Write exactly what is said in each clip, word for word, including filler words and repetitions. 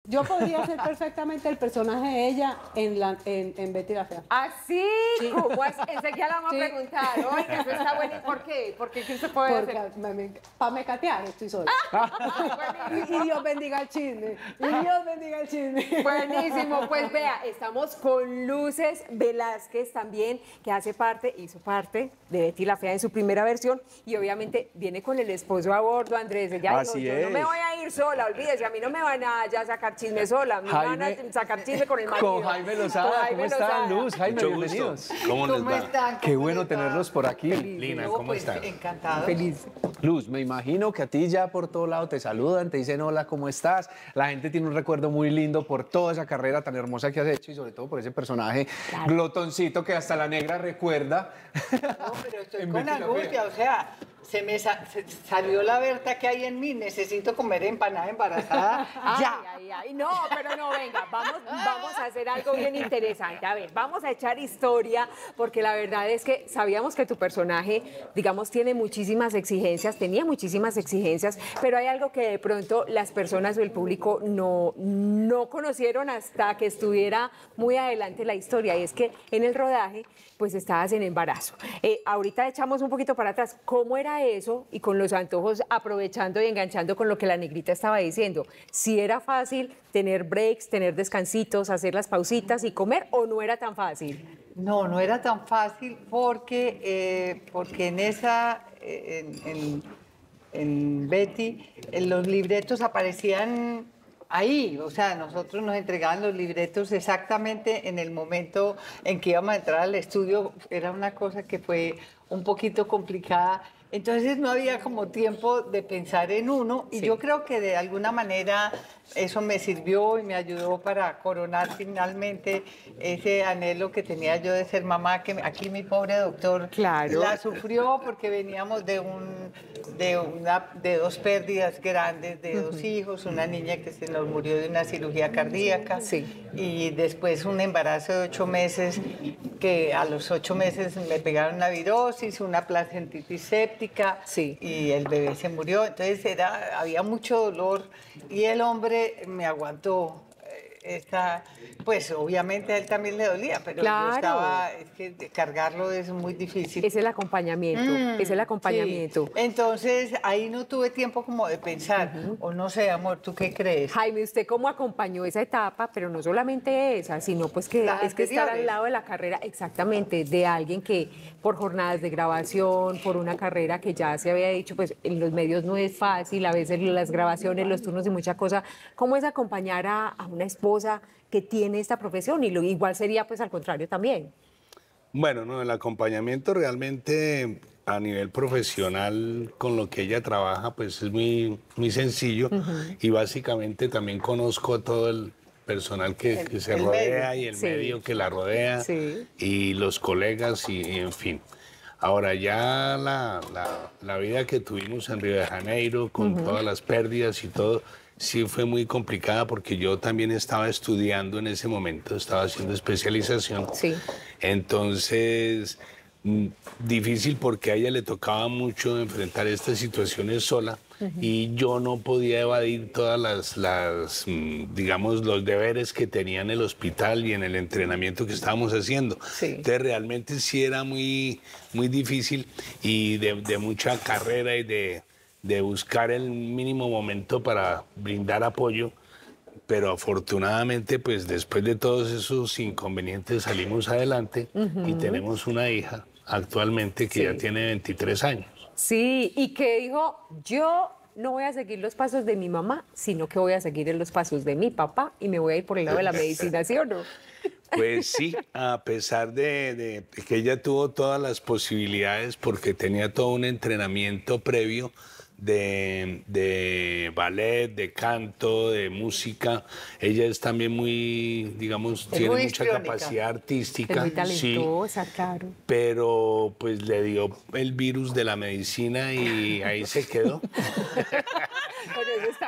Yo podría ser perfectamente el personaje de ella en, la, en, en Betty la Fea. ¿Así? Sí. ¿Cómo es? Enseguida la vamos sí. a preguntar. Oiga, eso está bueno. ¿Y por qué? ¿Por qué? ¿Qué se puede Porque hacer? Para me catear estoy sola. y, y Dios bendiga el chisme. Y Dios bendiga el chisme. Buenísimo. Pues vea, estamos con Luces Velázquez también, que hace parte, hizo parte de Betty la Fea en su primera versión. Y obviamente viene con el esposo a bordo, Andrés. Ella Así dijo, es. yo no me voy a ir sola, olvídese, a mí no me van a ya sacar chisme sola, a mí me van a sacar chisme con el marido. Con Jaime Lozada, Jaime ¿cómo están, Lozada. Luz? Jaime, Mucho bienvenidos. gusto. ¿Cómo les ¿Cómo va? están? Qué ¿Cómo bueno les va? tenerlos por aquí. Lina, No, ¿cómo pues, estás? Encantado. Feliz. Luz, me imagino que a ti ya por todo lado te saludan, te dicen hola, ¿cómo estás? La gente tiene un recuerdo muy lindo por toda esa carrera tan hermosa que has hecho y sobre todo por ese personaje claro. glotoncito que hasta la negra recuerda. No, pero estoy con angustia, o sea, se me sa se salió la Berta que hay en mí, necesito comer empanada embarazada ya. Ay, ay, ay, no, pero no, venga, vamos, vamos a hacer algo bien interesante. A ver, vamos a echar historia, porque la verdad es que sabíamos que tu personaje, digamos, tiene muchísimas exigencias, tenía muchísimas exigencias, pero hay algo que de pronto las personas o el público no, no conocieron hasta que estuviera muy adelante la historia, y es que en el rodaje, pues estabas en embarazo. Eh, ahorita echamos un poquito para atrás, ¿cómo era eso? Y con los antojos, aprovechando y enganchando con lo que la negrita estaba diciendo, si era fácil tener breaks, tener descansitos, hacer las pausitas y comer, ¿o no era tan fácil? No, no era tan fácil porque, eh, porque en esa, en, en, en Betty, en los libretos aparecían ahí, o sea, nosotros nos entregaban los libretos exactamente en el momento en que íbamos a entrar al estudio. Era una cosa que fue un poquito complicada. Entonces no había como tiempo de pensar en uno y sí. yo creo que de alguna manera eso me sirvió y me ayudó para coronar finalmente ese anhelo que tenía yo de ser mamá, que aquí mi pobre doctor claro. la sufrió porque veníamos de, un, de, una, de dos pérdidas grandes, de dos uh-huh. hijos, una niña que se nos murió de una cirugía cardíaca sí. y después un embarazo de ocho meses que a los ocho meses me pegaron una virosis, una placentitis séptica sí. y el bebé se murió. Entonces era, había mucho dolor y el hombre me aguantó. Esta, pues obviamente a él también le dolía, pero claro. yo estaba, es que cargarlo es muy difícil. Es el acompañamiento, mm, es el acompañamiento. Sí. Entonces ahí no tuve tiempo como de pensar, uh-huh. o no sé, amor, ¿tú qué crees? Jaime, ¿usted cómo acompañó esa etapa? Pero no solamente esa, sino pues que Las es que anteriores. estar al lado de la carrera, exactamente, de alguien que por jornadas de grabación, por una carrera que ya se había dicho, pues en los medios no es fácil, a veces las grabaciones, los turnos y mucha cosa. ¿Cómo es acompañar a, a una esposa que tiene esta profesión? Y lo igual sería pues al contrario también. Bueno, no, el acompañamiento realmente a nivel profesional con lo que ella trabaja pues es muy, muy sencillo uh-huh. y básicamente también conozco todo el personal que, el, que se el rodea medio. y el sí. medio que la rodea sí. y los colegas y, y en fin. Ahora ya la, la, la vida que tuvimos en Río de Janeiro con uh-huh. todas las pérdidas y todo, sí fue muy complicada porque yo también estaba estudiando en ese momento, estaba haciendo especialización. Sí. Entonces, difícil porque a ella le tocaba mucho enfrentar estas situaciones sola uh-huh. y yo no podía evadir todas las, las, digamos, los deberes que tenía en el hospital y en el entrenamiento que estábamos haciendo. Sí. Entonces, realmente sí era muy, muy difícil y de, de mucha carrera y de... de buscar el mínimo momento para brindar apoyo, pero afortunadamente, pues después de todos esos inconvenientes salimos adelante uh-huh. y tenemos una hija actualmente que sí. ya tiene veintitrés años. Sí, y que dijo, yo no voy a seguir los pasos de mi mamá, sino que voy a seguir en los pasos de mi papá y me voy a ir por el lado de la medicina, ¿sí o no? Pues sí, a pesar de, de que ella tuvo todas las posibilidades porque tenía todo un entrenamiento previo, De, de ballet, de canto, de música. Ella es también muy, digamos, es tiene muy mucha histriónica. capacidad artística. Es muy talentosa, sí, claro. Pero pues le dio el virus de la medicina y ahí se quedó. Pero eso está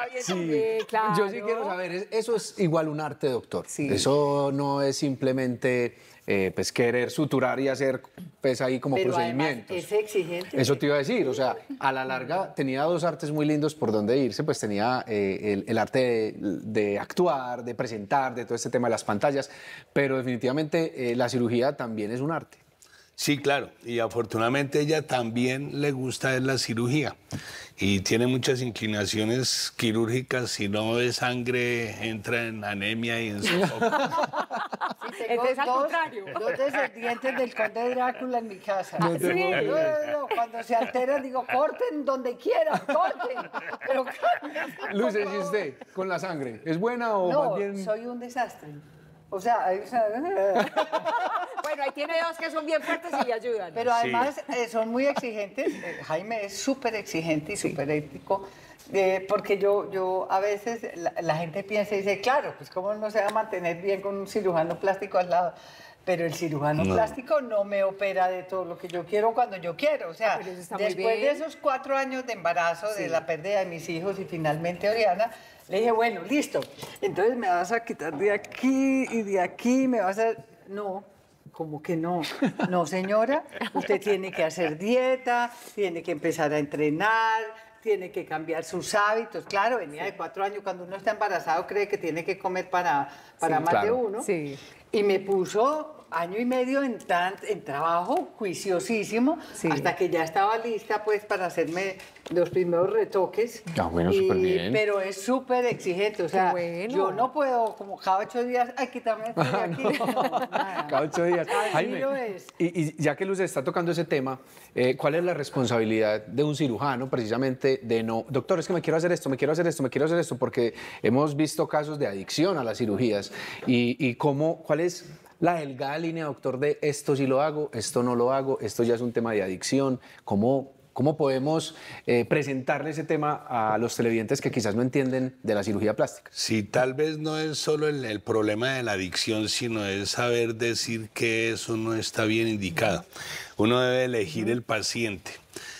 está bien Sí, también, claro. yo sí quiero saber, es- eso es igual un arte, doctor. Sí. Eso no es simplemente eh, pues querer suturar y hacer pues ahí como Pero además procedimientos. es exigente. Eso te iba a decir, o sea, a la larga tenía dos artes muy lindos por donde irse, pues tenía eh, el, el arte de, de actuar, de presentar, de todo este tema de las pantallas, pero definitivamente eh, la cirugía también es un arte. Sí, claro, y afortunadamente ella también le gusta es la cirugía y tiene muchas inclinaciones quirúrgicas. Si no ve sangre, entra en anemia y en sofoco. Sí, tengo Entonces, al dos, contrario. dos descendientes del conde Drácula en mi casa. No te Sí. puedo No, creer. no, no, cuando se alteran digo, corten donde quieran, corten. Pero cálmense, por Luces, ¿y favor. usted con la sangre? ¿Es buena o No, más bien...? soy un desastre. O sea, o sea, Bueno, ahí tiene dos que son bien fuertes y le ayudan. pero además eh, son muy exigentes. Eh, Jaime es súper exigente y súper ético. eh, porque yo, yo a veces la, la gente piensa y dice, claro, pues cómo no se va a mantener bien con un cirujano plástico al lado. Pero el cirujano No. plástico no me opera de todo lo que yo quiero cuando yo quiero. O sea, Ah, pero eso está muy después de bien. esos cuatro años de embarazo, de la pérdida de mis hijos y finalmente Oriana, le dije, bueno, listo. Entonces me vas a quitar de aquí y de aquí, me vas a... No, como que no. No, señora, usted tiene que hacer dieta, tiene que empezar a entrenar, tiene que cambiar sus hábitos. Claro, venía de cuatro años, cuando uno está embarazado cree que tiene que comer para, para Sí, más de claro. uno. Sí. Y me puso año y medio en, tan, en trabajo juiciosísimo, Sí. hasta que ya estaba lista pues para hacerme los primeros retoques. Ah, bueno, Y- súper bien. Pero es súper exigente, o sea, bueno. yo no puedo como cada ocho días, ay, quitarme esto de aquí. No, nada. Cada ocho días. Así Jaime, lo es. y, y ya que Luz está tocando ese tema, eh, ¿cuál es la responsabilidad de un cirujano precisamente de no, doctor, es que me quiero hacer esto, me quiero hacer esto, me quiero hacer esto? Porque hemos visto casos de adicción a las cirugías y, y cómo, ¿cuál es la delgada línea, doctor, de esto sí lo hago, esto no lo hago, esto ya es un tema de adicción? ¿Cómo, cómo podemos eh, presentarle ese tema a los televidentes que quizás no entienden de la cirugía plástica? Sí, tal vez no es solo el, el problema de la adicción, sino es saber decir que eso no está bien indicado. Uno debe elegir el paciente.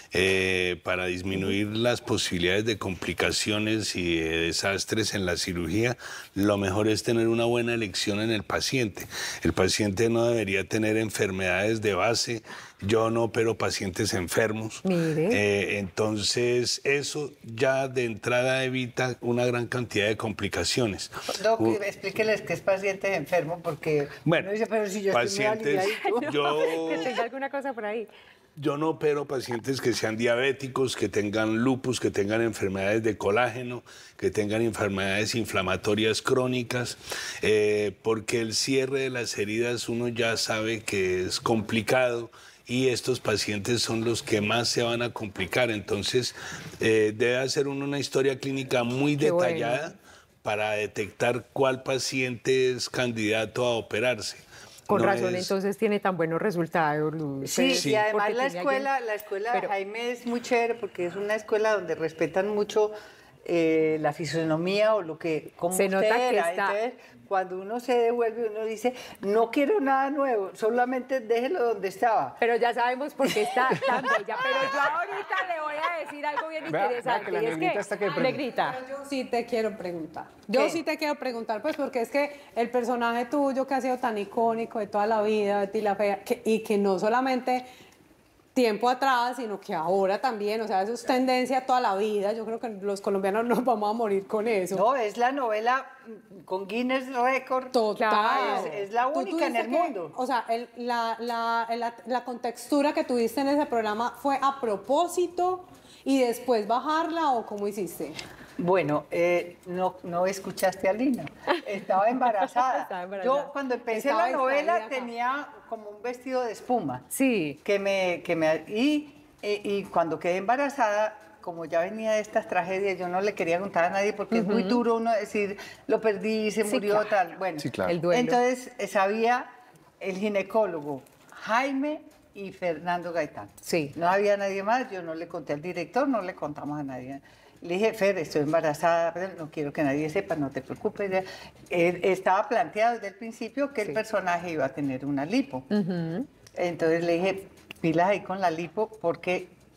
eh, para disminuir las posibilidades de complicaciones y de desastres en la cirugía, lo mejor es tener una buena elección en el paciente. El paciente no debería tener enfermedades de base. Yo no opero pacientes enfermos. Mire. Eh, entonces, eso ya de entrada evita una gran cantidad de complicaciones. Doc, U- explíqueles que es paciente enfermo, porque Bueno, uno dice, pero si yo estoy muy pacientes, aliviadito. yo, Que tenga alguna cosa por ahí. yo no opero pacientes que sean diabéticos, que tengan lupus, que tengan enfermedades de colágeno, que tengan enfermedades inflamatorias crónicas, eh, porque el cierre de las heridas uno ya sabe que es complicado y estos pacientes son los que más se van a complicar. Entonces, eh, debe hacer uno una historia clínica muy Qué bueno. detallada para detectar cuál paciente es candidato a operarse. Con No razón, es- entonces tiene tan buenos resultados, Luz. Sí, Sí. y además Porque la tiene escuela, alguien- la escuela Pero- de Jaime es muy chévere porque es una escuela donde respetan mucho eh, la fisonomía o lo que como Se usted nota que era. está- Entonces, cuando uno se devuelve, uno dice, no quiero nada nuevo, solamente déjelo donde estaba. Pero ya sabemos por qué está tan bella. Pero yo ahorita le voy a decir algo bien Vea, vea interesante. que la y es negrita que, está que pregunta. negrita, Pero yo sí te quiero preguntar. Yo ¿Qué? sí te quiero preguntar, pues, porque es que el personaje tuyo que ha sido tan icónico de toda la vida, Betty la Fea, que- y que no solamente tiempo atrás, sino que ahora también, o sea, eso es tendencia toda la vida. Yo creo que los colombianos nos vamos a morir con eso. No, es la novela mm, con Guinness Record. Total. Es- es la Tú única en tuviste el que- mundo. O sea, el- la, la, la, la contextura que tuviste en ese programa fue a propósito y después bajarla o cómo hiciste. Bueno, eh, no, no escuchaste a Lina. Estaba embarazada. Estaba embarazada. Yo cuando empecé Estaba la novela distraída acá. tenía como un vestido de espuma. sí. Que me, que me, y, y, y cuando quedé embarazada, como ya venía de estas tragedias, yo no le quería contar a nadie porque es muy duro uno decir, lo perdí, se Sí, murió, claro. tal. Bueno, Sí, claro. El duelo. entonces eh, sabía el ginecólogo, Jaime y Fernando Gaitán. Sí. No había nadie más, yo no le conté al director, no le contamos a nadie. Le dije, Fer, estoy embarazada, pero no quiero que nadie sepa, no te preocupes. Ya. Eh, estaba planteado desde el principio que Sí. el personaje iba a tener una lipo. Entonces le dije, pilas ahí con la lipo, porque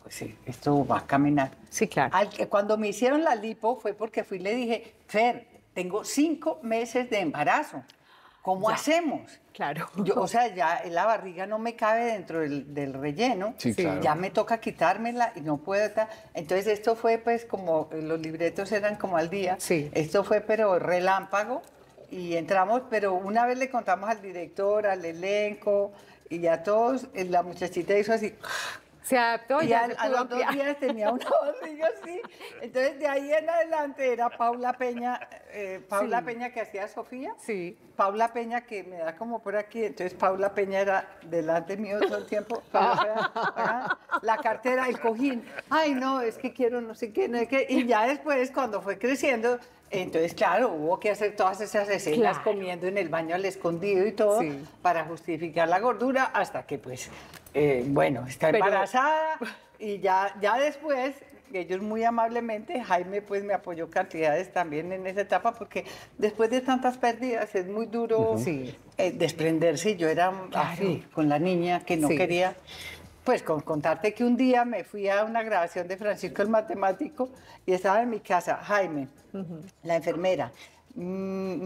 pues sí, esto va a caminar. Sí, claro. Al que cuando me hicieron la lipo fue porque fui y le dije, Fer, tengo cinco meses de embarazo. ¿Cómo hacemos? Claro. Yo, o sea, ya la barriga no me cabe dentro del, del relleno. Sí, claro. Ya me toca quitármela y no puedo estar. Entonces esto fue pues como, los libretos eran como al día. Sí. Esto fue pero relámpago y entramos, pero una vez le contamos al director, al elenco y a todos, la muchachita hizo así. Se adaptó y Y ya al- se a pudo los dos ampliar. días tenía una barriga así. Entonces, de ahí en adelante era Paula Peña, eh, Paula Sí. Peña que hacía Sofía. Sí. Paula Peña que me da como por aquí. Entonces, Paula Peña era delante mío todo el tiempo. Paula Peña, ajá, la cartera, el cojín. Ay, no, es que quiero no sé qué, no sé qué. Y ya después, cuando fue creciendo, entonces, claro, hubo que hacer todas esas escenas Claro. comiendo en el baño al escondido y todo Sí. para justificar la gordura hasta que, pues, eh, bueno, está Pero- embarazada y ya, ya después, ellos muy amablemente, Jaime pues me apoyó cantidades también en esa etapa porque después de tantas pérdidas es muy duro Sí. eh, desprenderse. Yo era así, con la niña que no Sí. quería. Pues con contarte que un día me fui a una grabación de Francisco el Matemático y estaba en mi casa Jaime, la enfermera, mm,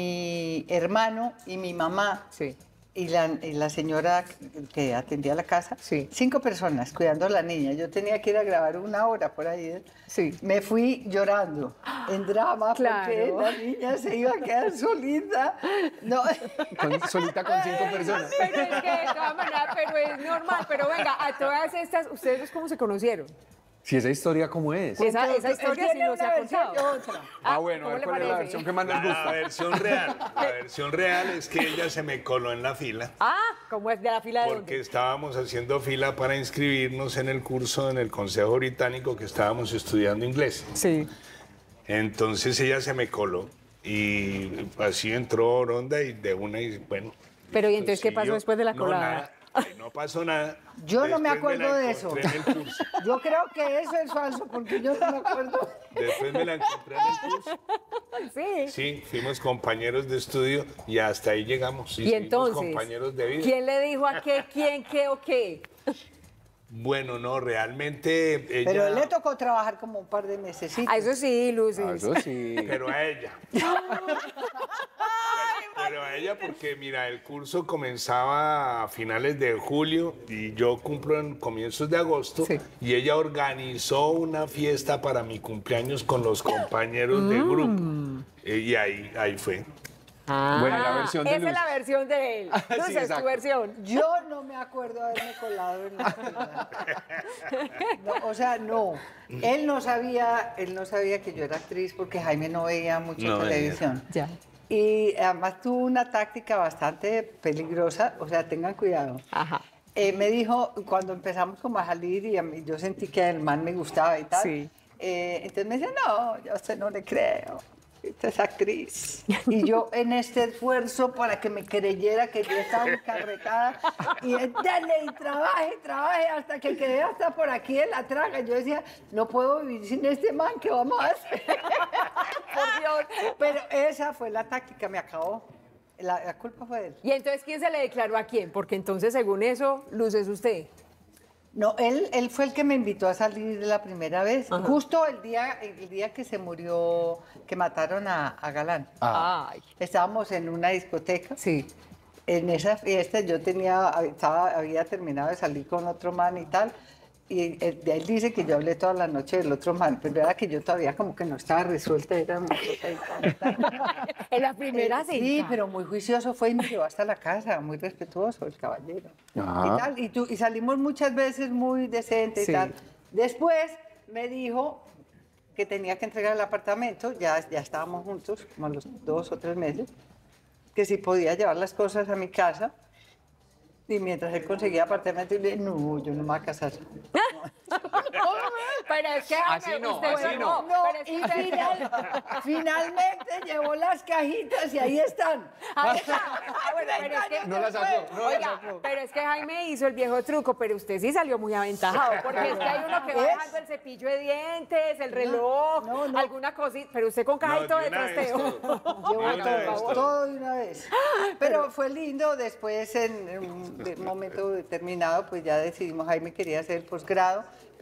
mi hermano y mi mamá. Sí. Y la, y la señora que atendía la casa, Sí. cinco personas cuidando a la niña. Yo tenía que ir a grabar una hora por ahí. ¿eh? Sí. Me fui llorando en drama porque Claro. la niña se iba a quedar solita. No. Con- solita con cinco personas. Pero es que de todas maneras, pero es normal. Pero venga, a todas estas, ¿ustedes cómo se conocieron? Si esa historia, ¿cómo es? Esa, Él esa historia sí tiene no se una ha versión contado. y otra. Ah, bueno, a ¿cómo ver le cuál es la parece? versión que más La, nos la gusta. versión real, la versión real es que ella se me coló en la fila Ah, ¿cómo es de la fila de porque dónde? estábamos haciendo fila para inscribirnos en el curso en el Consejo Británico que estábamos estudiando inglés. Sí. Entonces ella se me coló y así entró Oronda y de una y bueno. Pero, ¿y listo, entonces qué pasó siguió. después de la No, colada? nada, ahí no pasó nada. Yo no me Después acuerdo la de eso. encontré en el curso. Yo creo que eso es falso porque yo no me acuerdo. Después me la encontré en el curso. Sí. Sí, fuimos compañeros de estudio y hasta ahí llegamos. Sí, Y fuimos entonces, compañeros de vida. ¿quién le dijo a qué, quién, qué o qué? Bueno, no, realmente ella... Pero le tocó trabajar como un par de meses. Ah, eso sí, Lucy. Ah, eso sí. Pero a ella. Pero a ella porque, mira, el curso comenzaba a finales de julio y yo cumplo en comienzos de agosto Sí. y ella organizó una fiesta para mi cumpleaños con los compañeros del grupo. Eh, Y ahí, ahí fue. Ah, Bueno, la versión de esa Luz. es la versión de él. Sí, Lucy, es tu exacto. versión. Yo no me acuerdo haberme colado en la fila. No, o sea, no. Él no sabía, él no sabía que yo era actriz porque Jaime no veía mucho No veía. televisión. Ya. Y además tuvo una táctica bastante peligrosa, o sea, tengan cuidado. Ajá. Eh, me dijo, cuando empezamos como a salir y a mí- yo sentí que el man me gustaba y tal, Sí. eh, entonces me dice, no, yo a usted no le creo, usted es actriz. Y yo en este esfuerzo para que me creyera que yo estaba encarretada, y él, dale, y trabaje, trabaje, hasta que quedé hasta por aquí en la traga. Yo decía, no puedo vivir sin este man, ¿qué vamos a hacer? Por Dios. Pero esa fue la táctica, me acabó. La, la culpa fue de él. ¿Y entonces quién se le declaró a quién? Porque entonces, según eso, Luz es usted. No, él, él fue el que me invitó a salir la primera vez, justo el día, el día que se murió, que mataron a, a Galán. Ay. Estábamos en una discoteca. Sí. En esa fiesta yo tenía, estaba, había terminado de salir con otro man y tal, y él, él dice que yo hablé toda la noche del otro man, pero era que yo todavía como que no estaba resuelta, era una cosa y tal, tal. En la primera Eh, cita. Sí, pero muy juicioso fue y me llevó hasta la casa, muy respetuoso el caballero. Ah. Y, tal, y, tú- y salimos muchas veces muy decentes Sí. y tal. Después me dijo que tenía que entregar el apartamento, ya, ya estábamos juntos, como a los dos o tres meses, que si podía llevar las cosas a mi casa. Y mientras él conseguía apartamento, y le dije, no, yo no me voy a casar. Pero es que Así Jaime, no, usted así no. No, pero es que y usted- final- finalmente llevó las cajitas y ahí están. Ahí está. Ah, bueno, pero es que- No la sacó, no la Oiga, sacó. pero es que Jaime hizo el viejo truco, pero usted sí salió muy aventajado, porque es que hay uno que va ¿Es? dejando el cepillo de dientes, el reloj, no, no. alguna cosita, pero usted con No, cajito de de una vez trasteo. todo. Llevó De una vez todo, todo. todo de una vez. Pero fue lindo, después en un de- momento determinado, pues ya decidimos, Jaime quería hacer el posgrado,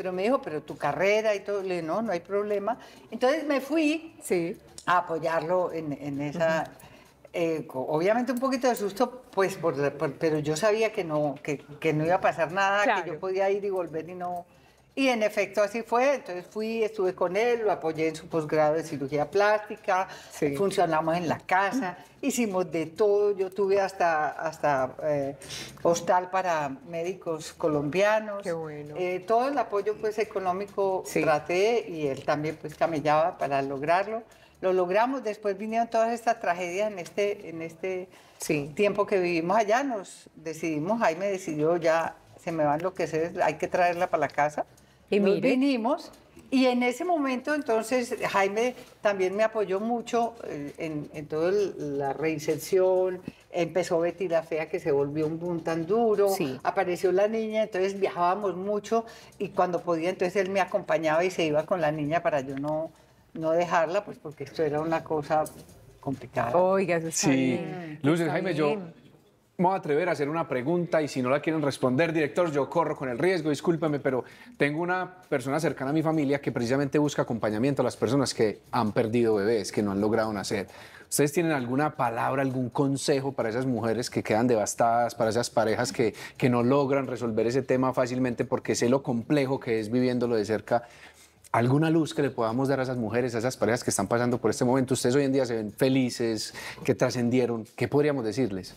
pero me dijo, pero tu carrera y todo, le dije, no, no hay problema. Entonces me fui Sí. a apoyarlo en, en esa... eh, co- obviamente un poquito de susto, pues, por la- por- pero yo sabía que no, que, que no iba a pasar nada, Claro. que yo podía ir y volver y no... Y en efecto así fue, entonces fui, estuve con él, lo apoyé en su posgrado de cirugía plástica, Sí. funcionamos en la casa, hicimos de todo, yo tuve hasta, hasta eh, hostal para médicos colombianos. Qué bueno. Eh, todo el apoyo pues económico Sí. traté y él también pues camellaba para lograrlo. Lo logramos, después vinieron todas estas tragedias en este, en este Sí. tiempo que vivimos allá, nos decidimos, Jaime decidió ya, se me va a enloquecer, hay que traerla para la casa. Y Nos mire. vinimos y en ese momento entonces Jaime también me apoyó mucho eh, en, en toda la reinserción, empezó Betty la Fea que se volvió un boom tan duro, Sí. apareció la niña, entonces viajábamos mucho y cuando podía entonces él me acompañaba y se iba con la niña para yo no, no dejarla, pues porque esto era una cosa complicada. Oiga, eso está Sí, bien. Luces, Está Jaime, yo bien. me voy a atrever a hacer una pregunta y si no la quieren responder, director, yo corro con el riesgo, discúlpeme, pero tengo una persona cercana a mi familia que precisamente busca acompañamiento a las personas que han perdido bebés, que no han logrado nacer. ¿Ustedes tienen alguna palabra, algún consejo para esas mujeres que quedan devastadas, para esas parejas que, que no logran resolver ese tema fácilmente porque sé lo complejo que es viviéndolo de cerca? ¿Alguna luz que le podamos dar a esas mujeres, a esas parejas que están pasando por este momento? Ustedes hoy en día se ven felices, que trascendieron. ¿Qué podríamos decirles?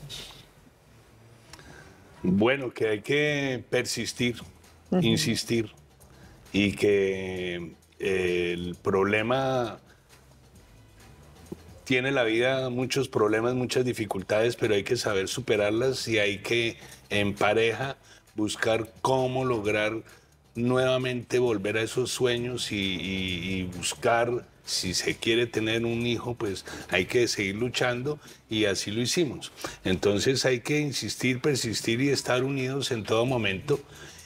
Bueno, que hay que persistir, insistir y que eh, el problema tiene la vida muchos problemas, muchas dificultades, pero hay que saber superarlas y hay que en pareja buscar cómo lograr nuevamente volver a esos sueños y, y- y buscar, si se quiere tener un hijo, pues hay que seguir luchando y así lo hicimos. Entonces hay que insistir, persistir y estar unidos en todo momento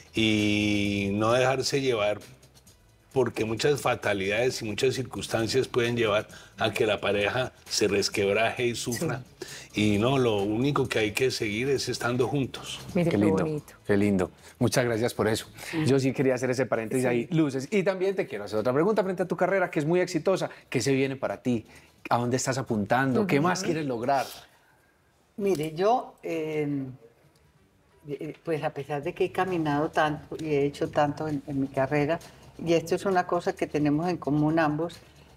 y no dejarse llevar porque muchas fatalidades y muchas circunstancias pueden llevar a que la pareja se resquebraje y sufra. Y no, lo único que hay que seguir es estando juntos. Mire Qué qué, lindo, bonito. qué lindo. Muchas gracias por eso. Yo sí quería hacer ese paréntesis ahí, Luces. Y también te quiero hacer otra pregunta frente a tu carrera, que es muy exitosa. ¿Qué se viene para ti? ¿A dónde estás apuntando? ¿Qué más quieres lograr? Mire, yo, eh, eh, pues a pesar de que he caminado tanto y he hecho tanto en, en mi carrera, y esto es una cosa que tenemos en común ambos,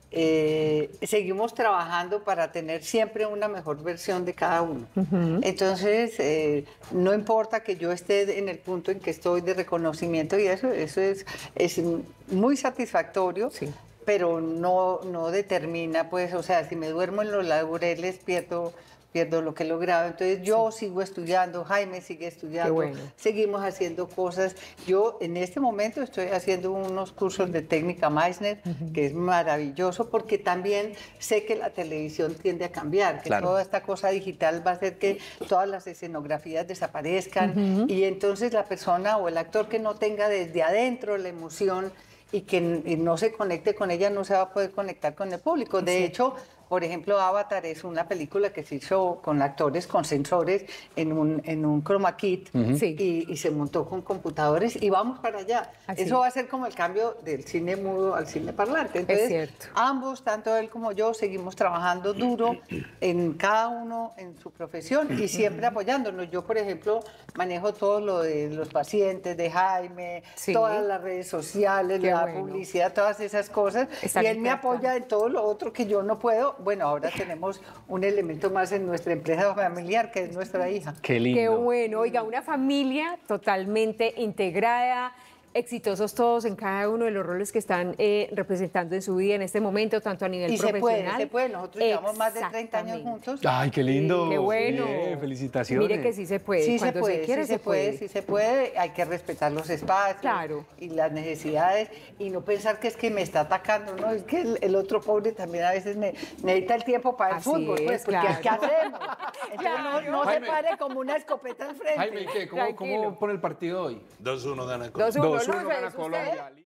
eh, seguimos trabajando para tener siempre una mejor versión de cada uno. Entonces, eh, no importa que yo esté en el punto en que estoy de reconocimiento y eso, eso es, es muy satisfactorio. Sí. Pero no, no determina, pues, o sea, si me duermo en los laureles, pierdo, pierdo lo que he logrado. Entonces yo sigo estudiando, Jaime sigue estudiando, bueno. seguimos haciendo cosas. Yo en este momento estoy haciendo unos cursos de técnica Meissner, que es maravilloso, porque también sé que la televisión tiende a cambiar, que Claro. toda esta cosa digital va a hacer que todas las escenografías desaparezcan, y entonces la persona o el actor que no tenga desde adentro la emoción y que n- y no se conecte con ella, no se va a poder conectar con el público. De hecho, por ejemplo, Avatar es una película que se hizo con actores, con sensores, en un, en un chroma kit, Sí. y, y se montó con computadores, y vamos para allá. Así. Eso va a ser como el cambio del cine mudo al cine parlante. Entonces, cierto. ambos, tanto él como yo, seguimos trabajando duro en cada uno en su profesión y siempre apoyándonos. Yo, por ejemplo, manejo todo lo de los pacientes de Jaime, Sí. todas las redes sociales, Qué la bueno. publicidad, todas esas cosas. Está y él me interactuando. apoya en todo lo otro que yo no puedo. Bueno, ahora tenemos un elemento más en nuestra empresa familiar, que es nuestra hija. Qué lindo. Qué bueno, oiga, una familia totalmente integrada, exitosos todos en cada uno de los roles que están eh, representando en su vida en este momento, tanto a nivel Y se profesional. puede, se puede. Nosotros llevamos más de treinta años Exactamente. juntos. Ay, qué lindo. Qué bueno. Bien, felicitaciones. Mire que sí se puede. Sí se Cuando puede, se quiere, sí se, se puede, puede. sí se puede. Hay que respetar los espacios Claro. y las necesidades y no pensar que es que me está atacando, no, es que el, el otro pobre también a veces ne- necesita el tiempo para el Así fútbol, pues, es, porque claro. ¿qué hacemos? Entonces no, no se Jaime. pare como una escopeta al frente. Jaime, ¿qué? ¿Cómo, Tranquilo. ¿cómo pone el partido hoy? dos uno gana Dos uno, dos uno Luces, gana usted. Colombia.